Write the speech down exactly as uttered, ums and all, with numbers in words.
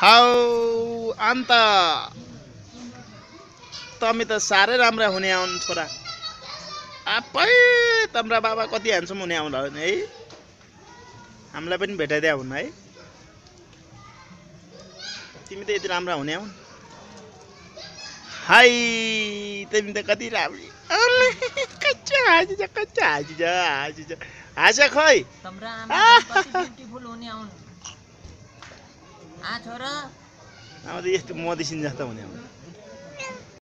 How अन्त तमी त साह्रै राम्रा हुने आउन् छोरा। आप्पै तम्रा बाबा कति ह्यान्डसम हुने आउला है। हामीलाई पनि भेटाइदिया हुन् है। तिमी त यति राम्रा हुने आउन्। हाई तिमी त कति राम्री कच्चा हाँसी छ कच्चा हाँसी छ हाँसी छ हाँस खै तम्रा आमा कति ब्युटिफुल हुने आउन्। आ छोरा अब त यस्तो मोदिसिन जस्तो हुने आउन्।